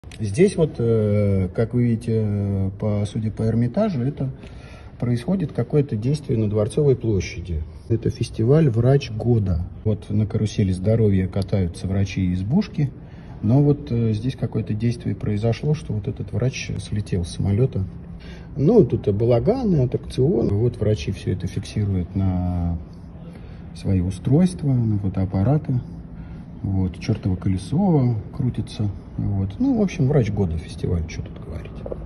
Здесь вот, как вы видите, судя по Эрмитажу, это происходит какое-то действие на Дворцовой площади. Это фестиваль «Врач года». Вот на карусели здоровья катаются врачи-избушки. Но вот здесь какое-то действие произошло, что вот этот врач слетел с самолета. Ну, тут и балаганы, аттракцион. Вот врачи все это фиксируют на свои устройства, на фотоаппараты. Вот, чертово колесо крутится. Вот. Ну, в общем, «Врач года» фестиваль, что тут говорить.